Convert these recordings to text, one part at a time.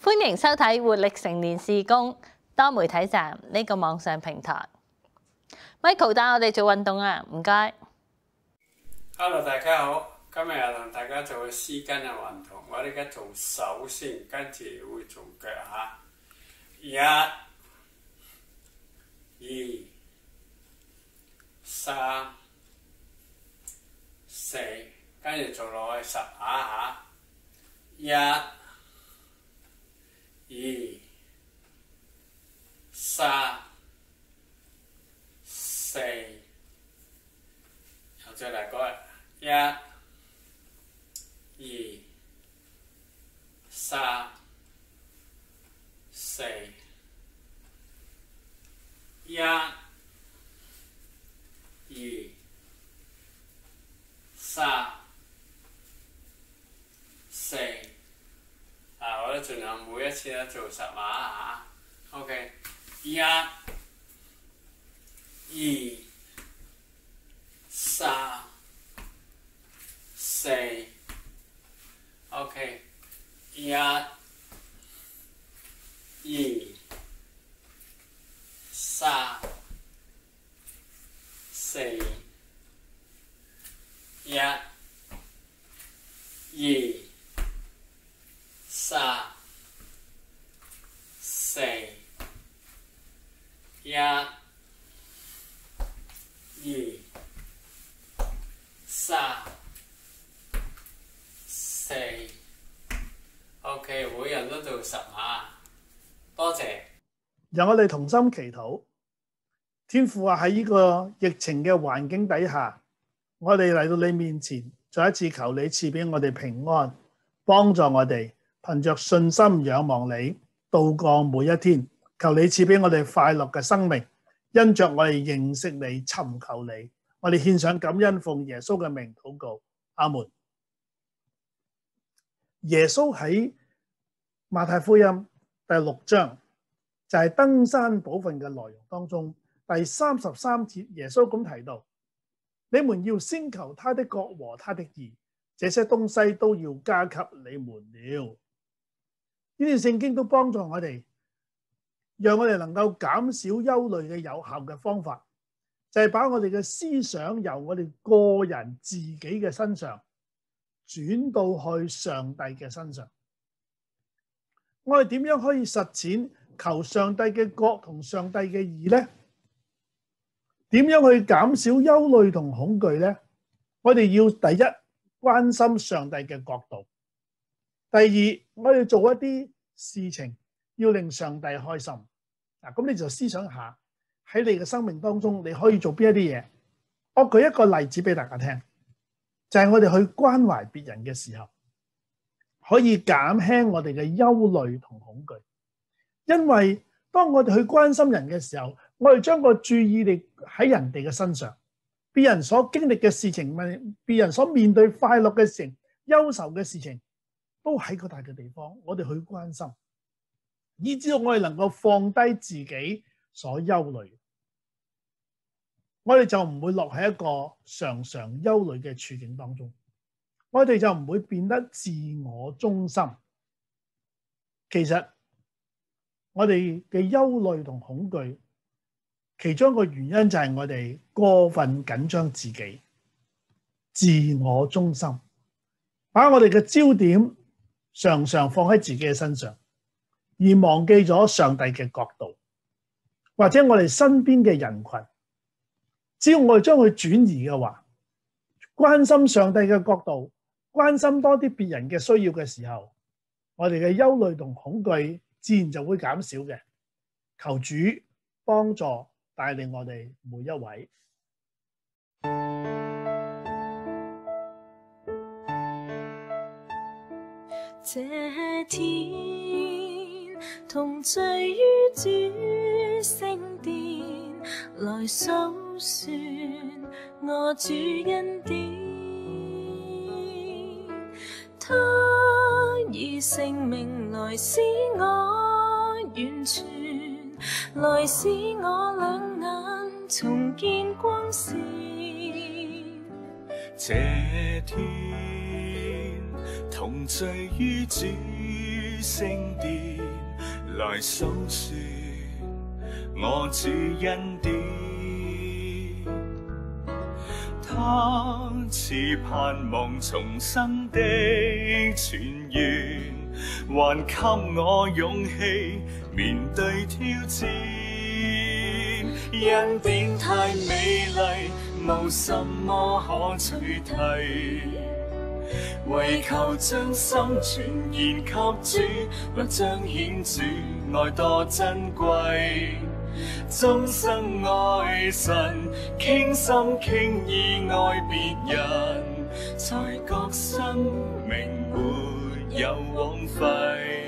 歡迎收睇活力成年事工多媒體站呢個網上平台。Michael 帶我哋做運動啊，唔該。 Hello， 大家好，今日又同大家做個絲巾嘅運動。我哋而家做手先，跟住會做腳嚇。1、2、3、4，跟住做落去10下嚇。1、2、3、4，又再嚟個1、2、3、4、1、2、3、4。我都盡量每一次都做10下嚇。OK， 1、2、3、4。OK， 1、2、3、4。1、2、3、4。1、2、3、4。OK， 每人都做10下，多謝。 讓我哋同心祈禱。天父啊，喺呢個疫情嘅環境底下，我哋嚟到你面前，再一次求你賜俾我哋平安，幫助我哋憑着信心仰望你，度過每一天。求你賜俾我哋快樂嘅生命，因着我哋認識你，尋求你。我哋獻上感恩，奉耶穌嘅名禱告，阿門。耶穌喺馬太福音第6章，就係登山寶訓嘅內容當中，第33節，耶穌咁提到：你們要先求他的國和他的義，這些東西都要加給你們了。呢段聖經都幫助我哋，讓我哋能夠減少憂慮嘅有效嘅方法，就係把我哋嘅思想由我哋個人自己嘅身上轉到去上帝嘅身上。我哋點樣可以實踐求上帝嘅國同上帝嘅義呢？點樣去減少憂慮同恐懼呢？我哋要第一，關心上帝嘅國度；第二，我哋做一啲事情要令上帝開心。咁你就思想下喺你嘅生命當中，你可以做邊一啲嘢？我舉一個例子俾大家聽，就係我哋去關懷別人嘅時候，可以減輕我哋嘅憂慮同恐懼。因為當我哋去關心人嘅時候，我哋將個注意力喺人哋嘅身上，別人所經歷嘅事情，別人所面對快樂嘅事情、憂愁嘅事情，都喺個大嘅地方，我哋去關心，以至到我哋能夠放低自己所憂慮，我哋就唔會落喺一個常常憂慮嘅處境當中，我哋就唔會變得自我中心。其實我哋嘅憂慮同恐懼，其中一個原因就係我哋過分緊張自己，自我中心，把我哋嘅焦點常常放喺自己嘅身上，而忘記咗上帝嘅角度，或者我哋身邊嘅人群。只要我哋將佢轉移嘅話，關心上帝嘅角度，關心多啲別人嘅需要嘅時候，我哋嘅憂慮同恐懼自然就會減少嘅。求主幫助帶領我哋每一位。 這天同聚於主聖殿，來數算我主恩典。他以性命來使我完全，來使我兩眼重見光線。 這天同聚於主聖殿來數算我主恩典，他賜盼望重生的泉源，還給我勇氣面對挑戰。恩典太美麗，無什麼可取替，為求將心全然給主，或彰顯主愛多珍貴。終生愛神，傾心傾意愛別人，才覺生命沒有枉費。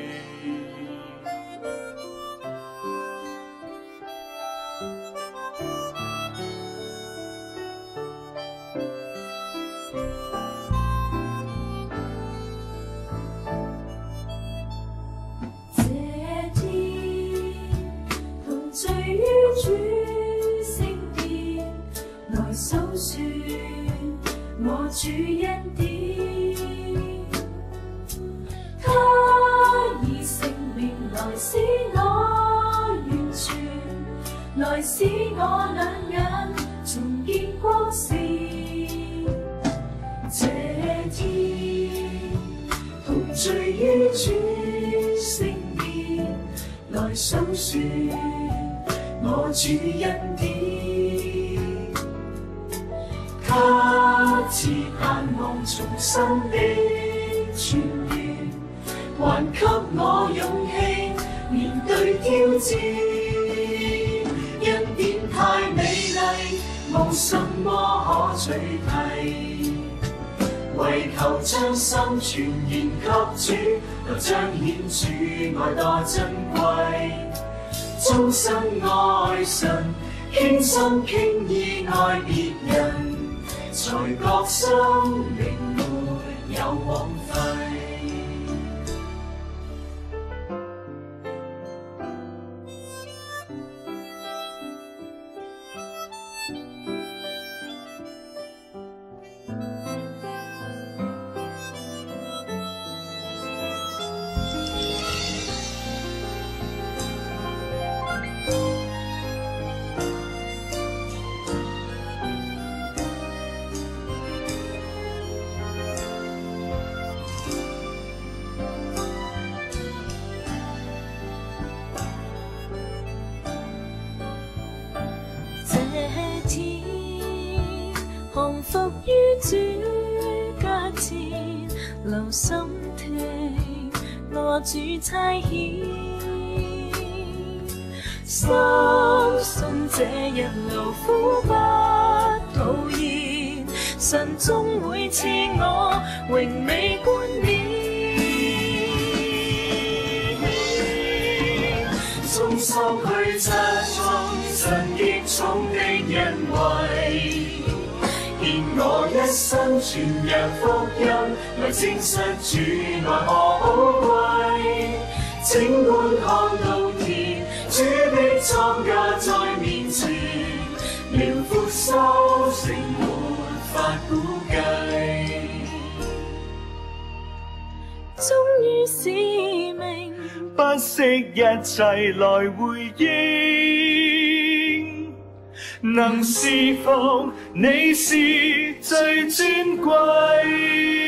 我主恩典，他以性命來使我完全，來使我兩眼重見光線。這天同醉於主聖殿，來數算我主恩典。他賜盼望重生的泉源，還給我勇氣面對挑戰。恩典太美麗，無什麼可取替，為求將心全然給主，來彰顯主愛多珍貴。終生愛神，傾心傾意愛別人，才覺生命沒有枉費。降伏於主腳前，留心聽我主差遣，深信這日勞苦不徒然，神終會賜我榮美冠冕。終收去這種神極重的恩惠，願我一生傳揚福音，來證實主愛何寶貴。整觀看到天，主的莊稼在面前，遼闊收成沒法估計。忠於使命，不惜一切來回應。能侍奉你是最尊貴。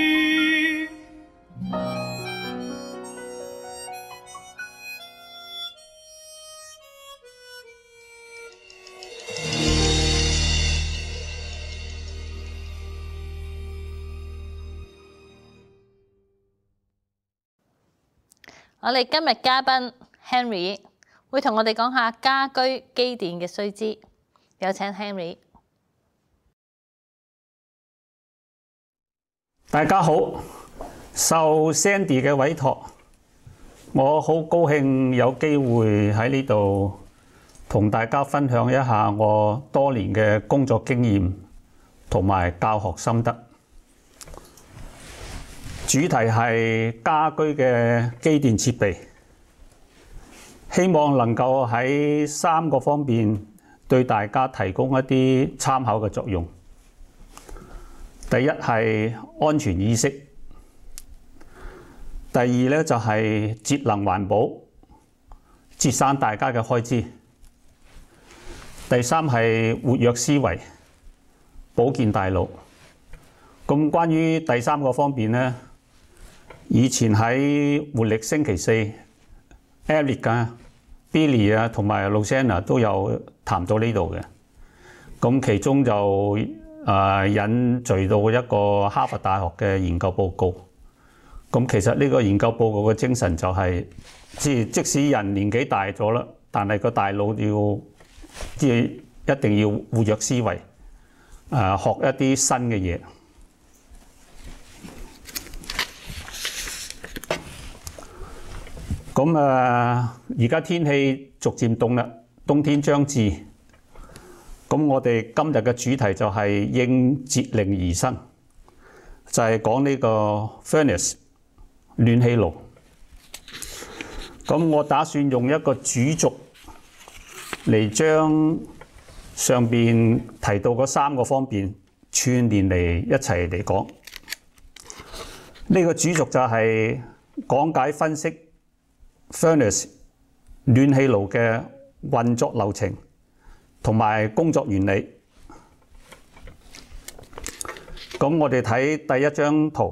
我哋今日嘉賓 Henry 會同我哋講下家居機電嘅須知，有請 Henry。 大家好，受 Sandy 嘅委託，我好高興有機會喺呢度同大家分享一下我多年嘅工作經驗同埋教學心得。主題係家居嘅機電設備，希望能夠喺3個方面對大家提供一啲參考嘅作用。第一係安全意識，第第二咧就係節能環保，節省大家嘅開支。第三係活躍思維，保健大腦。咁關於第三個方面咧，以前喺活力星期四 ，Eric 啊、Billy 啊同埋 Rosanna 都有談到呢度嘅。咁其中就引述到一個哈佛大學嘅研究報告。咁其實呢個研究報告嘅精神就係、即使人年紀大咗啦，但係個大腦一定要活躍思維，學一啲新嘅嘢。咁而家天氣逐漸凍啦，冬天將至。咁我哋今日嘅主題就係應節令而生，就係講呢個 furnace 暖氣爐。咁我打算用一個主軸嚟將上邊提到嗰三個方面串連嚟一齊嚟講。呢個主軸就係講解分析 furnace 暖氣爐嘅運作流程同埋工作原理。咁我哋睇第一張圖，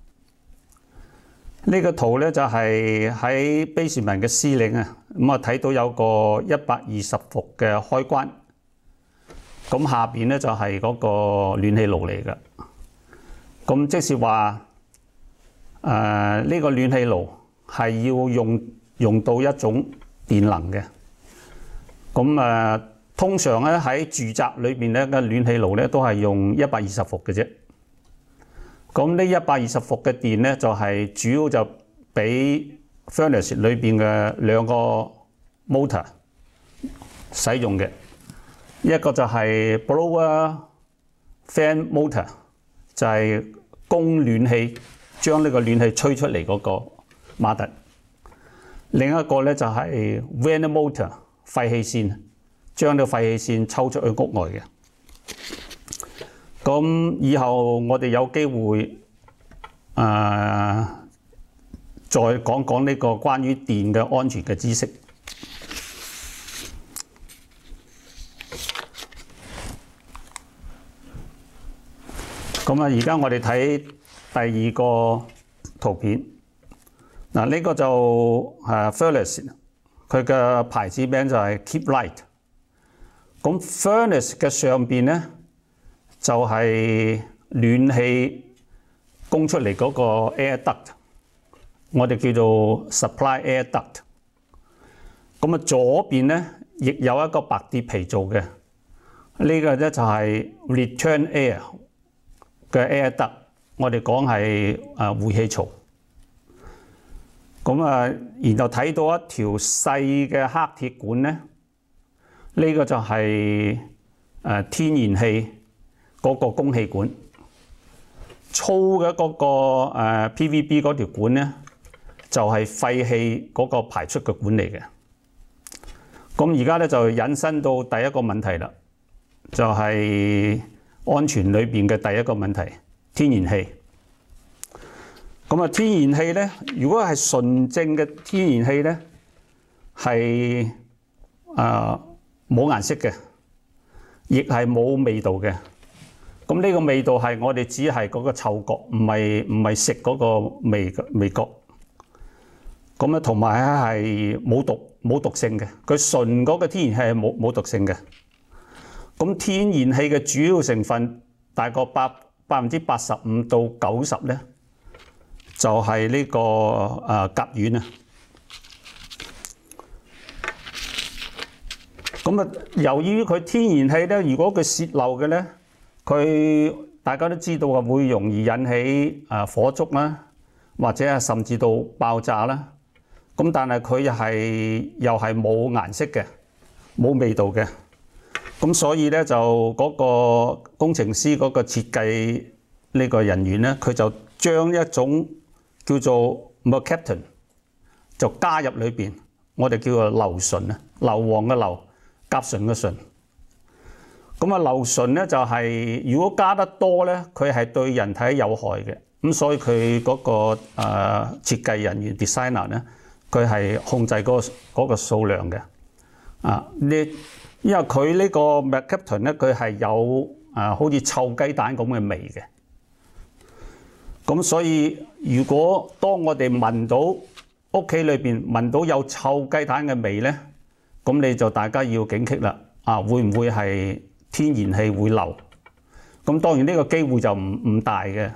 呢個圖咧就係喺卑士文嘅司令啊，咁啊睇到有個120伏嘅開關，咁下邊咧就係嗰個暖氣爐嚟嘅。咁即是話呢個暖氣爐係要用到一種電能嘅。咁通常咧喺住宅裏邊咧嘅暖氣爐咧都係用120伏嘅啫。咁呢120伏嘅電咧就係主要就俾 furnace 裏邊嘅兩個 motor 使用嘅，一個就係 blower fan motor， 就係供暖氣將呢個暖氣吹出嚟嗰個馬達。另一個咧就係 vent motor 廢氣扇，將呢個廢氣扇抽出去屋外嘅。咁以後我哋有機會再講講呢個關於電嘅安全嘅知識。咁而家我哋睇第二個圖片。嗱，呢個就furnace， 佢嘅牌子名就係 Keep Light。咁 furnace 嘅上邊咧就係暖氣供出嚟嗰個 air duct， 我哋叫做 supply air duct。咁左邊咧亦有一個白鐵皮做嘅，呢個咧就係 return air 嘅 air duct， 我哋講係回氣槽。咁然後睇到一條細嘅黑鐵管咧，呢個就係天然氣嗰個供氣管。粗嘅嗰個PVB 嗰條管咧，就係廢氣嗰個排出嘅管嚟嘅。咁而家咧就引申到第一個問題啦，就係安全裏邊嘅第一個問題，天然氣。咁天然氣咧，如果係純正嘅天然氣咧，係冇顏色嘅，亦係冇味道嘅。咁呢個味道係我哋只係嗰個嗅覺，唔係食嗰個味覺。咁同埋係冇毒性嘅，佢純嗰個天然氣係冇毒性嘅。咁天然氣嘅主要成分大概85%到90%咧，就係呢個甲烷啊。咁由於佢天然氣咧，如果佢泄漏嘅咧，佢大家都知道會容易引起火燭啦，或者係甚至到爆炸啦。咁但係佢又係冇顏色嘅，冇味道嘅。咁所以咧就嗰個工程師嗰個設計呢個人員咧，佢就將一種叫做 mercaptan 就加入裏邊，我哋叫做硫醇啊，硫磺嘅硫，甲醇嘅醇。 咁啊，硫醇咧就係、如果加得多咧，佢係對人體有害嘅。咁所以佢嗰、個設計人員 designer 咧，佢係控制嗰個數量嘅。因為佢呢個 mercaptan 咧，佢係有好似臭雞蛋咁嘅味嘅。咁所以如果當我哋聞到屋企裏邊聞到有臭雞蛋嘅味咧，咁你就大家要警惕啦。會唔會係天然氣會漏？咁當然呢個機會就唔大嘅。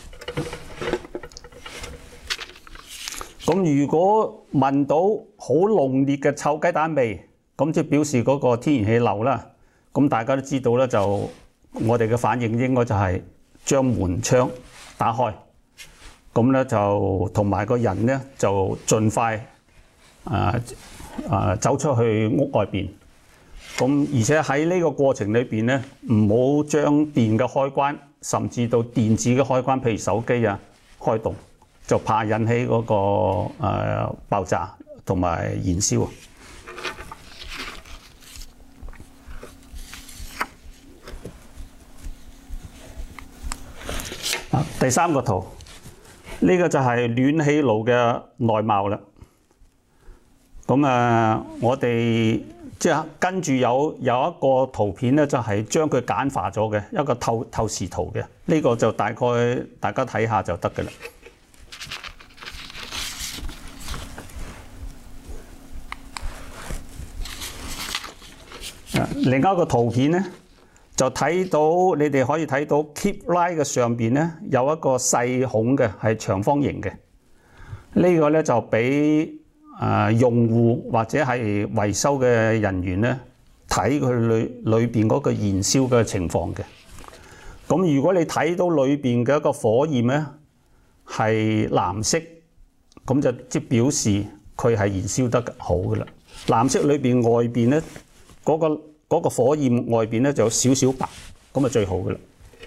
咁如果聞到好濃烈嘅臭雞蛋味，咁即係表示嗰個天然氣漏啦。咁大家都知道咧，就我哋嘅反應應該就係將門窗打開，咁咧就同埋個人咧就盡快走出去屋外邊。咁而且喺呢個過程裏邊咧，唔好將電嘅開關，甚至到電子嘅開關，譬如手機啊開動，就怕引起嗰個爆炸同埋燃燒。第三個圖，呢個就係暖氣爐嘅內貌啦。咁我哋即係跟住有一個圖片咧，就係將佢簡化咗嘅一個透視圖嘅。呢個就大概大家睇下就得嘅啦。另一個圖片咧，就睇到你哋可以睇到 keep light 嘅上邊咧有一個細孔嘅，係長方形嘅。呢個咧就俾用戶或者係維修嘅人員咧睇佢裏邊嗰個燃燒嘅情況嘅。咁如果你睇到裏邊嘅一個火焰咧係藍色，咁就即表示佢係燃燒得好嘅啦。藍色裏邊外邊咧嗰個火焰外邊咧就有少少白，咁啊最好嘅啦。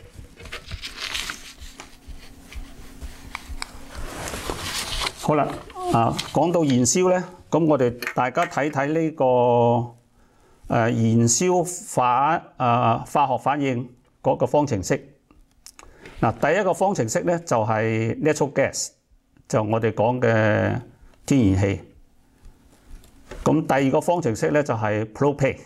好啦，講到燃燒咧，咁我哋大家睇睇呢個燃燒化學反應嗰個方程式。第一個方程式咧就係 natural gas， 就我哋講嘅天然氣。咁第二個方程式咧就係 propane。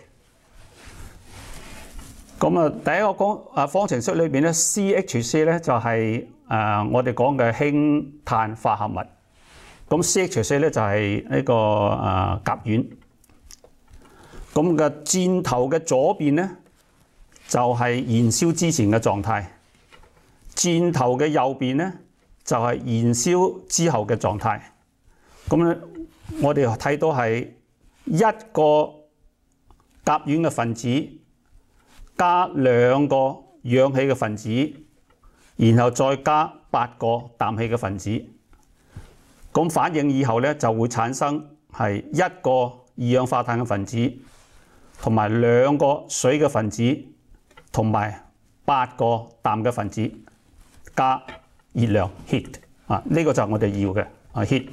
咁第一個方程式裏邊咧 CH4 咧就係我哋講嘅氫碳化合物。咁 CH4 咧就係呢個甲烷。咁嘅箭頭嘅左邊咧就係燃燒之前嘅狀態，箭頭嘅右邊咧就係燃燒之後嘅狀態。咁咧我哋睇到係一個甲烷嘅分子加2個氧氣嘅分子，然後再加8個氮氣嘅分子。咁反應以後咧就會產生係1個二氧化碳嘅分子，同埋2個水嘅分子，同埋8個氮嘅分子，加熱量 heat。呢個就係我哋要嘅heat。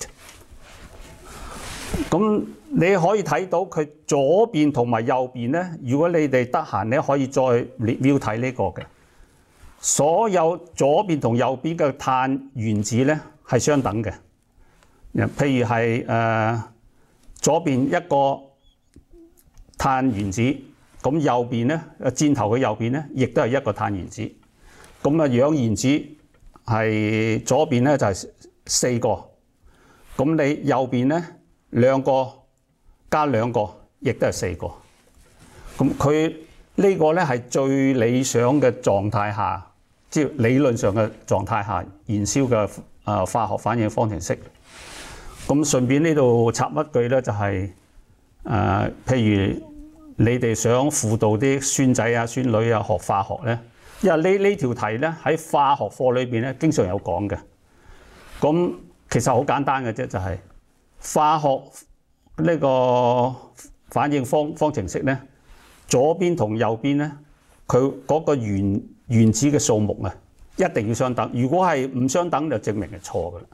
咁你可以睇到佢左邊同埋右邊咧，如果你哋得閒咧，可以再 review 睇呢個嘅。所有左邊同右邊嘅碳原子咧係相等嘅。譬如係左邊一個碳原子，咁右邊咧箭頭嘅右邊咧，亦都係一個碳原子。咁氧原子係左邊咧就係4個，咁你右邊咧2個加2個，亦都係4個。咁佢呢個咧係最理想嘅狀態下，即係理論上嘅狀態下燃燒嘅化學反應方程式。咁順便呢度插一句咧，就係譬如你哋想輔導啲孫仔啊、孫女啊學化學咧，因為呢條題咧喺化學課裏邊咧經常有講嘅。咁其實好簡單嘅啫，就係化學呢個反應方程式咧，左邊同右邊咧，佢嗰個原子嘅數目啊，一定要相等。如果係唔相等，就證明係錯㗎啦。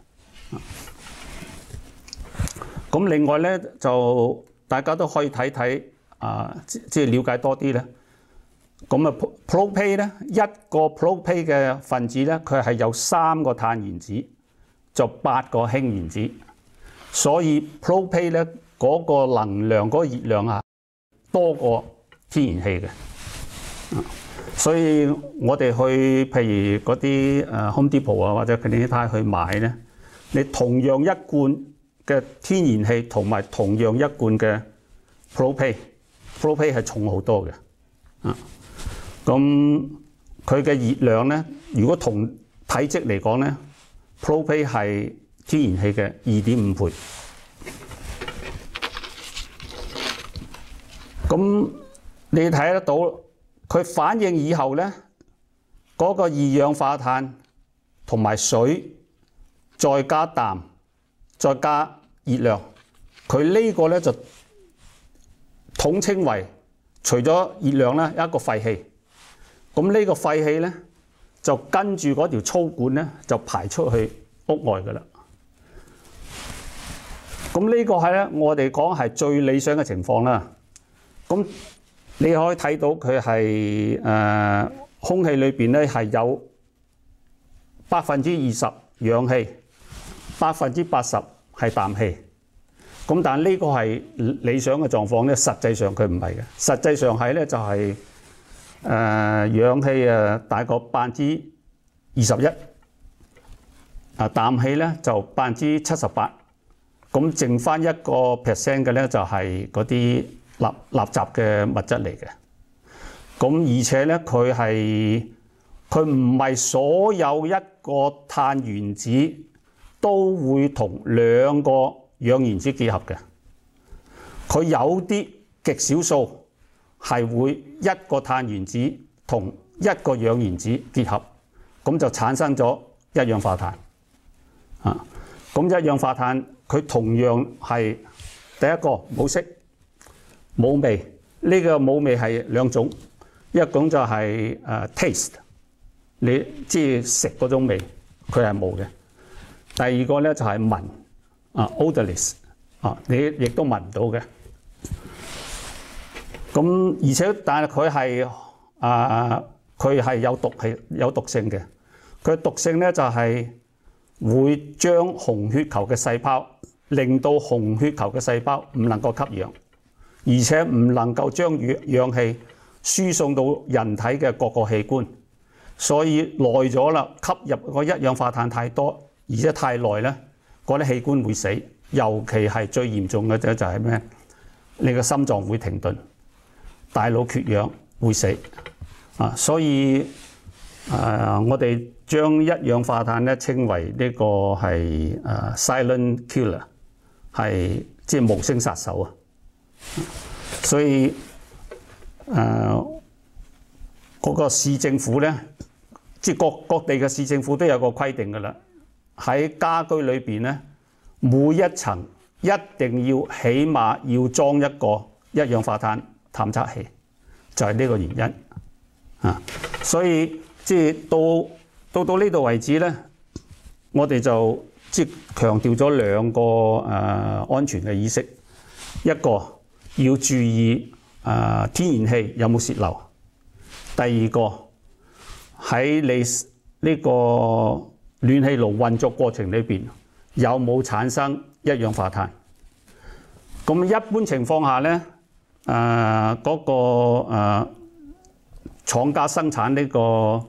咁另外咧，就大家都可以睇睇即係了解多啲咧。 咁啊 propane 咧，一個 propane 嘅分子咧，佢係有3個碳原子，就8個氫原子，所以 propane 咧嗰個能量嗰個熱量啊多過天然氣嘅。所以我哋去譬如嗰啲Home Depot 啊或者佢哋啲去買咧，你同樣一罐嘅天然氣同埋同樣一罐嘅 propane 係重好多嘅。咁佢嘅熱量咧，如果同體積嚟講咧 ，propane 係天然氣嘅2.5倍。咁你睇得到佢反應以後咧，嗰個二氧化碳同埋水再加氮再加熱量，佢呢個咧就統稱為除咗熱量咧一個廢氣。咁呢個廢氣咧就跟住嗰條粗管咧就排出去屋外㗎啦。咁呢個係咧我哋講係最理想嘅情況啦。咁你可以睇到佢係空氣裏邊咧係有20%氧氣，80%係氮氣。咁但係呢個係理想嘅狀況咧，實際上佢唔係嘅。實際上係咧就係氧氣大概21%，氮氣咧就78%，咁剩翻1%嘅咧就係嗰啲垃圾嘅物質嚟嘅。咁而且咧佢唔係所有一個碳原子都會同2個氧原子結合嘅，佢有啲極少數係會1個碳原子同1個氧原子結合，咁就產生咗一氧化碳。咁一氧化碳佢同樣係第一個冇色冇味，呢個冇味係2種，一種就係taste， 你即係食嗰種味，佢係冇嘅。第二個咧就係聞odorless， 你亦都聞唔到嘅。咁而且但係佢係有毒性嘅。佢毒性咧就係會將紅血球嘅細胞令到紅血球嘅細胞唔能夠吸氧，而且唔能夠將氧氣輸送到人體嘅各個器官。所以耐咗啦，吸入個一氧化碳太多，而且太耐咧，嗰啲器官會死。尤其係最嚴重嘅就係咩？你個心臟會停頓，大腦缺氧會死。所以我哋將一氧化碳咧稱為呢個係silent killer， 係即係無聲殺手啊！所以嗰個市政府咧，即係各地嘅市政府都有個規定㗎啦。喺家居裏邊咧，每一層一定要起碼要裝一個一氧化碳探測器，就係呢個原因。所以即係到呢度為止咧，我哋就即係強調咗2個安全嘅意識，一個要注意天然氣有冇洩漏，第二個喺你呢個暖氣爐運作過程裏邊有冇產生一氧化碳。咁一般情況下咧，嗰個廠家生產呢個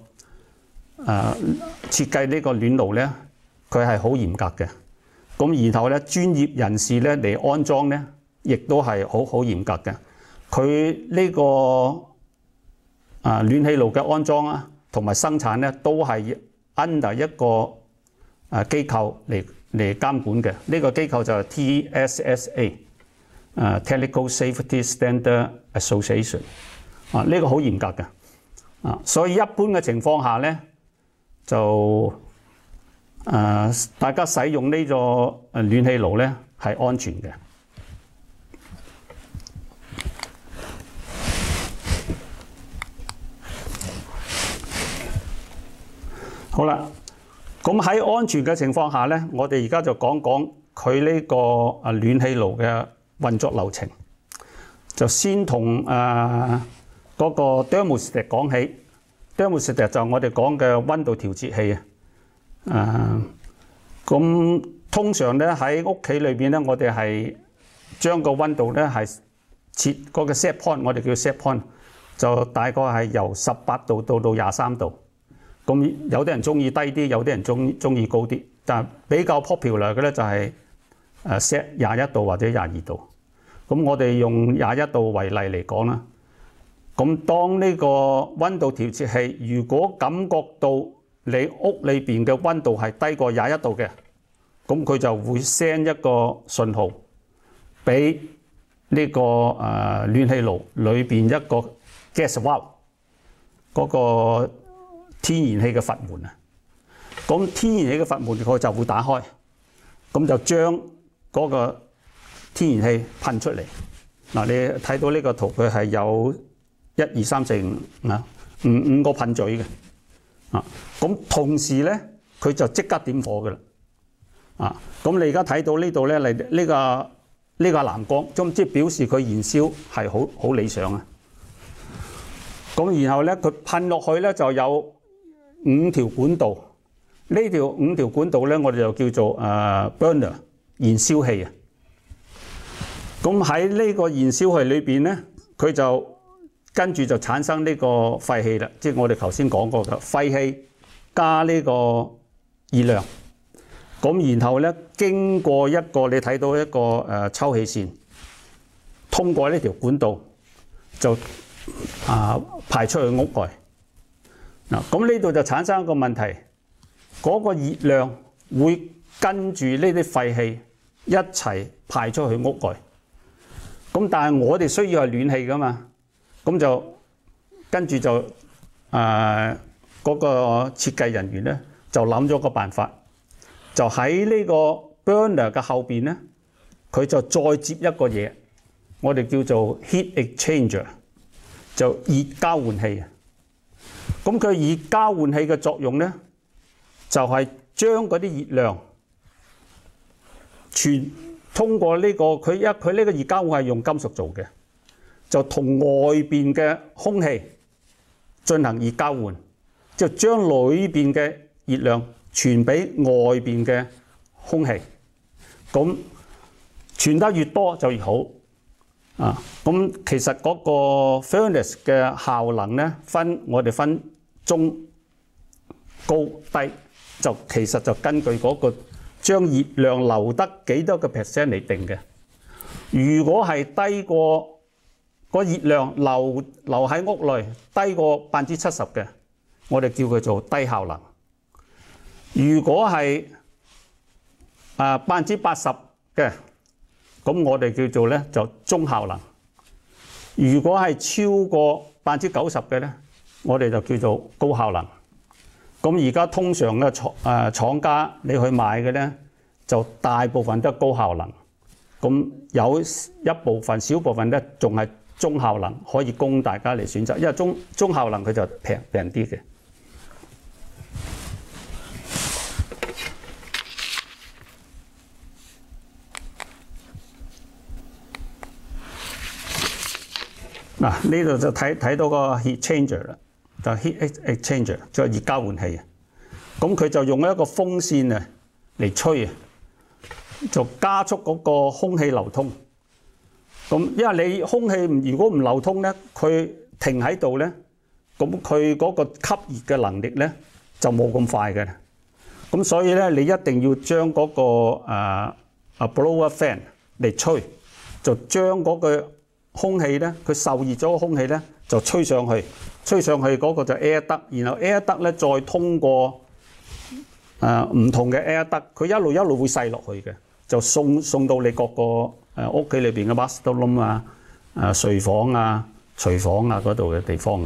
設計呢個暖爐咧，佢係好嚴格嘅。咁然後咧，專業人士咧嚟安裝咧，亦都係好嚴格嘅。佢呢個暖氣爐嘅安裝啊，同埋生產咧，都係 under 一個機構嚟監管嘅。呢個機構就係 TSSA，Technical Safety Standard Association。呢個好嚴格嘅。所以一般嘅情況下咧，就大家使用呢個暖氣爐咧係安全嘅。好啦，咁喺安全嘅情況下咧，我哋而家就講講佢呢個暖氣爐嘅運作流程。就先同嗰嗰個 thermostat 講起 ，thermostat 就我哋講嘅温度調節器啊。咁通常咧喺屋企裏邊咧，我哋係將個温度咧係設嗰個 set point，我哋叫 set point， 就大概係由18度到23度。咁有啲人中意低啲，有啲人中意高啲，但係比較 popular 嘅咧就係set 21度或者22度。咁我哋用21度為例嚟講啦。咁當呢個温度調節器如果感覺到你屋裏邊嘅温度係低過21度嘅，咁佢就會 send 一個信號俾呢個暖氣爐裏邊一個 gas valve 嗰個天然氣嘅閥門啊。咁天然氣嘅閥門佢就會打開，咁就將嗰個天然氣噴出嚟。嗱，你睇到呢個圖，佢係有1、2、3、4、5啊，五個噴嘴嘅啊。咁同時咧，佢就即刻點火嘅啦。啊，咁你而家睇到呢度咧，呢個藍光，即係表示佢燃燒係好理想啊。咁然後咧，佢噴落去咧就有5條管道。呢5條管道咧，我哋就叫做burner 燃燒器啊。咁喺呢個燃燒器裏邊咧，佢就跟住就產生呢個廢氣啦，即係我哋頭先講過嘅廢氣加呢個熱量。咁然後咧，經過一個你睇到一個抽氣線，通過呢條管道就排出去屋外。嗱，咁呢度就產生一個問題，嗰個熱量會跟住呢啲廢氣一齊排出去屋外。咁但係我哋需要係暖氣㗎嘛，咁就跟住就嗰個設計人員咧就諗咗個辦法。就喺呢個 burner 嘅後邊咧，佢就再接一個嘢，我哋叫做 heat exchanger， 就熱交換器啊。咁佢熱交換器嘅作用咧，就係將嗰啲熱量通過呢個佢呢個熱交換係用金屬做嘅，就同外邊嘅空氣進行熱交換，就將裏邊嘅熱量傳俾外邊嘅空氣，咁傳得越多就越好啊！咁其實嗰個 furnace 嘅效能咧，我哋分中、高、低，就其實就根據嗰個將熱量留得幾多個 percent 嚟定嘅。如果係低過個熱量留喺屋內低過70%嘅，我哋叫佢做低效能。如果係80%嘅，咁我哋叫做咧就中效能。如果係超過90%嘅咧，我哋就叫做高效能。咁而家通常嘅廠家你去買嘅咧，就大部分都係高效能。咁有一部分小部分咧，仲係中效能，可以供大家嚟選擇。因為中效能佢就平啲嘅。嗱，呢度就睇到個 heat changer 啦，就 heat exchanger， 即係熱交換器啊。咁佢就用一個風扇啊嚟吹啊，就加速嗰個空氣流通。咁因為你空氣如果唔流通咧，佢停喺度咧，咁佢嗰個吸熱嘅能力咧就冇咁快嘅。咁所以咧，你一定要將嗰個blower fan 嚟吹，就將嗰個空氣咧，佢受熱咗個空氣咧，就吹上去嗰個就 air duct， 然後 air duct 咧再通過唔同嘅 air duct， 佢一路會細落去嘅，就送到你各個屋企裏邊嘅 master room 啊、睡房啊、廚房啊嗰度嘅地方㗎啦。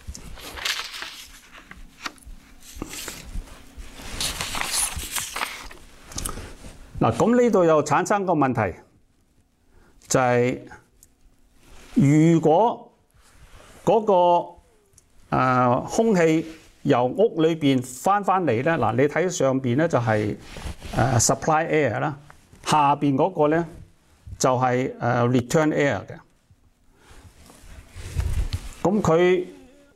嗱，咁呢度又產生個問題，就係如果嗰個空氣由屋裏邊翻嚟咧，嗱，你睇上邊咧就係supply air 啦，下邊嗰個咧就係return air 嘅。 咁佢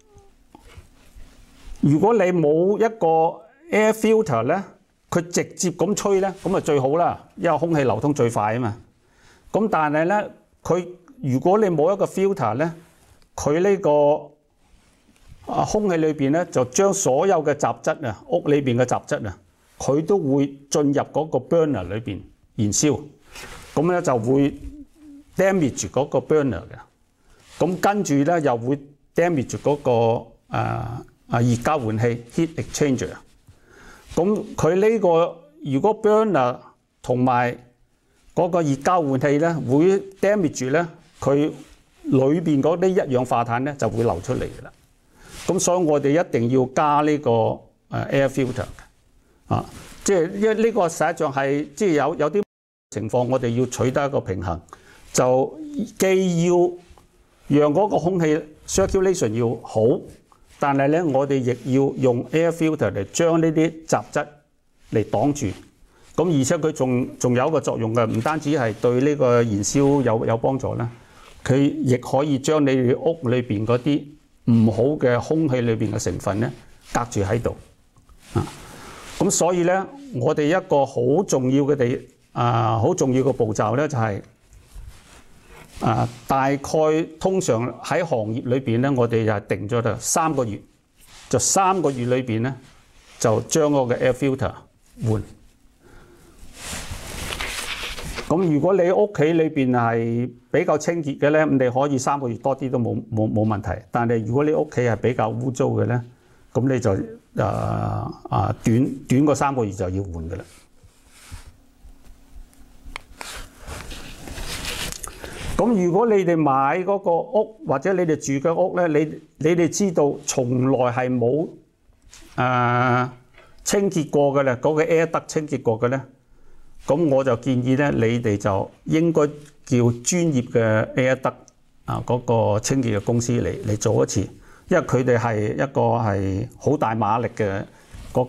如果你冇一個 air filter 咧，佢直接咁吹咧，咁啊最好啦，因為空氣流通最快啊嘛。咁但係咧，佢如果你冇一個 filter 咧，佢呢個空氣裏邊咧就將所有嘅雜質啊，屋裏邊嘅雜質啊，佢都會進入嗰個 burner 裏邊燃燒，咁咧就會 damage 嗰個 burner 嘅。咁跟住咧又會 damage 嗰個熱交換器 heat exchanger。咁佢呢個如果 burner 同埋嗰個熱交換器咧會 damage 咧，佢裏邊嗰啲一氧化碳咧就會流出嚟嘅啦。咁所以我哋一定要加呢個air filter 嘅，即係因為呢個實際上係即係有啲情況，我哋要取得一個平衡，就既要讓嗰個空氣 circulation 要好，但係咧我哋亦要用 air filter 嚟將呢啲雜質嚟擋住。咁而且佢仲有一個作用嘅，唔單止係對呢個燃燒有幫助啦，佢亦可以將你哋屋裏邊嗰啲唔好嘅空氣裏邊嘅成分咧隔住喺度。咁所以咧，我哋一個好重要嘅好重要嘅步驟咧就係大概通常喺行業裏邊咧，我哋就定咗就3個月，就3個月裏邊咧就將嗰個 air filter 換。咁如果你屋企裏邊係比較清潔嘅咧，咁你可以3個月多啲都冇問題。但係如果你屋企係比較污糟嘅咧，咁你就短過3個月就要換嘅啦。咁如果你哋買嗰個屋或者你哋住嘅屋咧，你哋知道從來係冇清潔過嘅咧，嗰個 air duct 清潔過嘅咧。咁我就建議咧，你哋就應該叫專業嘅 air duct 嗰個清潔嘅公司嚟做一次，因為佢哋係一個係好大馬力嘅嗰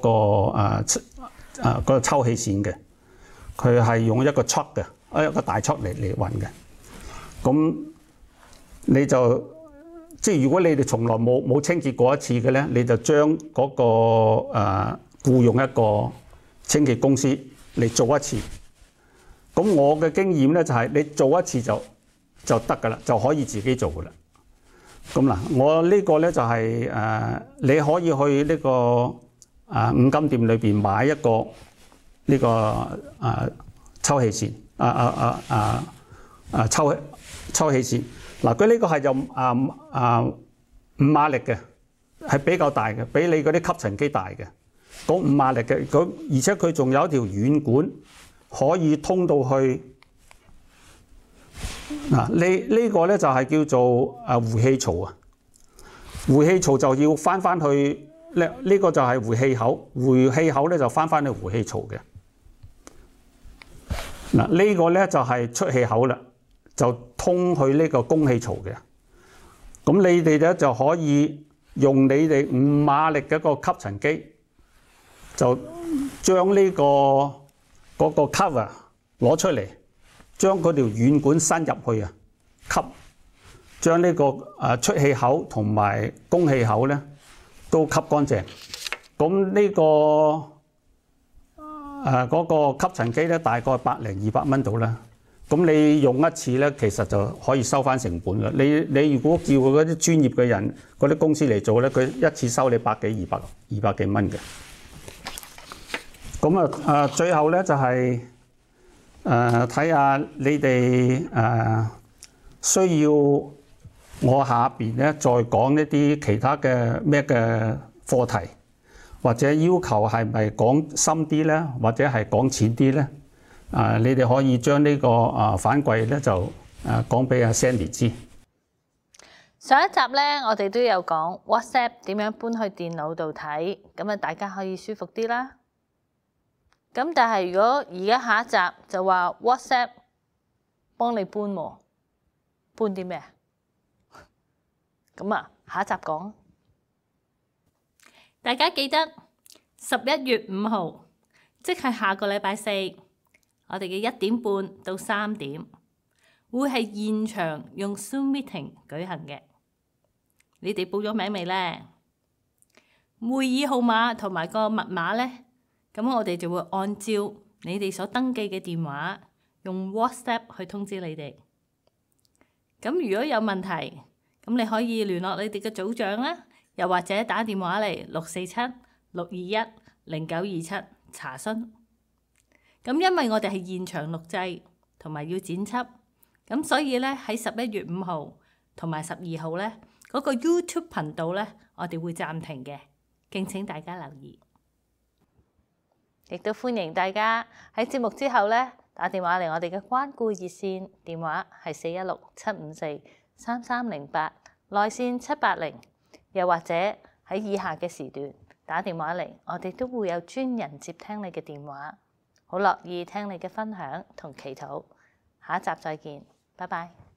個抽氣扇嘅，佢係用一個 truck 嘅，一個大 truck 嚟運嘅。咁你就即係如果你哋從來冇清潔過一次嘅咧，你就將嗰個僱用一個清潔公司嚟做一次。咁我嘅經驗咧就係你做一次就得㗎啦，就可以自己做㗎啦。咁嗱，我呢個咧就係你可以去呢個五金店裏邊買一個呢個抽氣扇抽氣扇。嗱，佢呢個係就5馬力嘅，係比較大嘅，比你嗰啲吸塵機大嘅。講5馬力嘅，而且佢仲有一條軟管可以通到去嗱。呢個咧就係叫做回氣槽啊。回氣槽就要翻去呢個就係回氣口，回氣口咧就翻去回氣槽嘅。嗱，呢個咧就係出氣口啦，就通去呢個供氣槽嘅。咁你哋咧就可以用你哋5馬力嘅一個吸塵機，就將呢嗰個 cover 攞出嚟，將嗰條軟管伸入去啊，吸，將呢個出氣口同埋供氣口咧都吸乾淨。咁呢嗰個吸塵機咧大概100-200蚊到啦。咁你用一次咧，其實就可以收翻成本㗎。你如果叫嗰啲專業嘅人嗰啲公司嚟做咧，佢一次收你200幾蚊嘅。咁最後咧就係睇下你哋需要我下邊咧再講一啲其他嘅咩嘅課題，或者要求係咪講深啲咧，或者係講淺啲咧？你哋可以將呢個反饋咧就講俾阿 Sandy 知。 上一集咧，我哋都有講 WhatsApp 點樣搬去電腦度睇，咁啊大家可以舒服啲啦。咁但係如果而家下一集就話 WhatsApp 幫你搬喎，搬啲咩啊？咁啊，下一集講。大家記得11月5號，即係下個禮拜4。我哋嘅1點半到3點會係現場用 Zoom meeting 舉行嘅， 你哋報咗名未呢？會議號碼同埋個密碼呢，咁我哋就會按照你哋所登記嘅電話，用 WhatsApp 去通知你哋。咁如果有問題，咁你可以聯絡你哋嘅組長啦，又或者打電話嚟647-621-0927查詢。咁因為我哋係現場錄製同埋要剪輯，咁所以咧喺11月5號同埋12號咧嗰個 YouTube 頻道咧，我哋會暫停嘅，敬請大家留意。亦都歡迎大家喺節目之後咧打電話嚟我哋嘅關顧熱線，電話係416-754-3308，內線780，又或者喺以下嘅時段打電話嚟，我哋都會有專人接聽你嘅電話。好樂意聽你嘅分享同祈禱，下一集再見，拜拜。